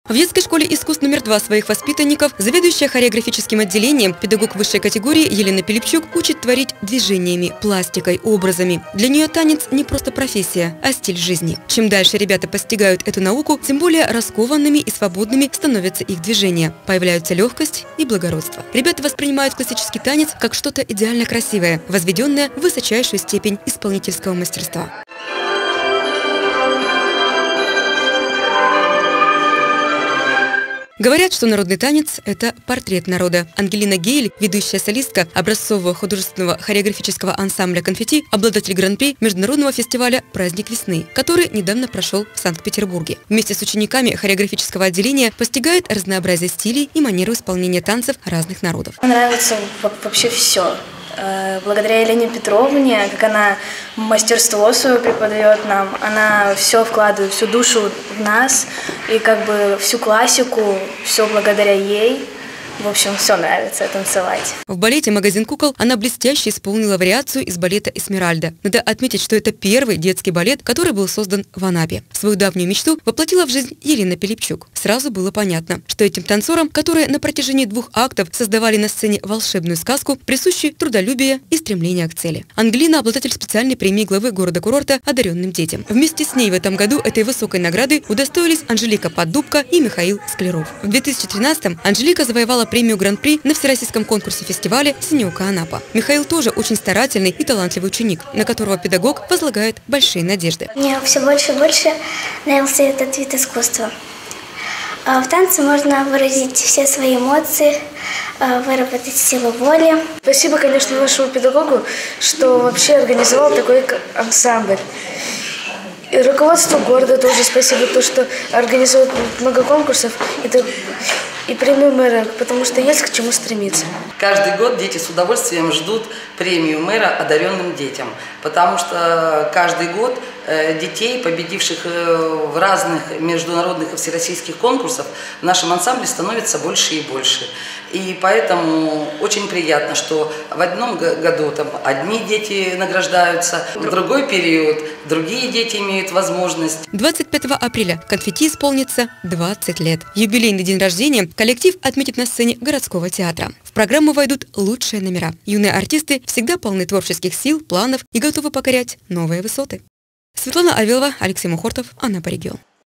В детской школе искусств номер 2 своих воспитанников заведующая хореографическим отделением, педагог высшей категории Елена Пилипчук учит творить движениями, пластикой, образами. Для нее танец не просто профессия, а стиль жизни. Чем дальше ребята постигают эту науку, тем более раскованными и свободными становятся их движения. Появляются легкость и благородство. Ребята воспринимают классический танец как что-то идеально красивое, возведенное в высочайшую степень исполнительского мастерства. Говорят, что народный танец – это портрет народа. Ангелина Гейль, ведущая солистка образцового художественного хореографического ансамбля «Конфетти», обладатель гран-при международного фестиваля «Праздник весны», который недавно прошел в Санкт-Петербурге. Вместе с учениками хореографического отделения постигает разнообразие стилей и манеру исполнения танцев разных народов. Мне нравится вообще все. Благодаря Елене Петровне, как она мастерство свое преподает нам, она все вкладывает, всю душу в нас, и как бы всю классику, все благодаря ей. В общем, все нравится танцевать. В балете «Магазин кукол» она блестяще исполнила вариацию из балета «Эсмеральда». Надо отметить, что это первый детский балет, который был создан в Анапе. Свою давнюю мечту воплотила в жизнь Елена Пилипчук. Сразу было понятно, что этим танцорам, которые на протяжении 2 актов создавали на сцене волшебную сказку, присущи трудолюбие и стремление к цели. Ангелина – обладатель специальной премии главы города-курорта одаренным детям. Вместе с ней в этом году этой высокой награды удостоились Анжелика Поддубко и Михаил Скляров. В 2013-м Анжелика завоевала премию Гран-при на всероссийском конкурсе фестиваля «Синеока Анапа». Михаил тоже очень старательный и талантливый ученик, на которого педагог возлагает большие надежды. Мне все больше и больше нравился этот вид искусства. В танце можно выразить все свои эмоции, выработать силу воли. Спасибо, конечно, нашему педагогу, что вообще организовал такой ансамбль. И руководству города тоже спасибо, то, что организует много конкурсов и премию мэра, потому что есть к чему стремиться. Каждый год дети с удовольствием ждут премию мэра одаренным детям, потому что каждый год детей, победивших в разных международных и всероссийских конкурсах, в нашем ансамбле становится больше и больше. И поэтому очень приятно, что в одном году там одни дети награждаются, в другой период другие дети имеют возможность. 25 апреля «Конфетти» исполнится 20 лет. Юбилейный день рождения коллектив отметит на сцене городского театра. В программу войдут лучшие номера. Юные артисты всегда полны творческих сил, планов и готовы покорять новые высоты. Светлана Авилова, Алексей Мухортов, Анапа регион.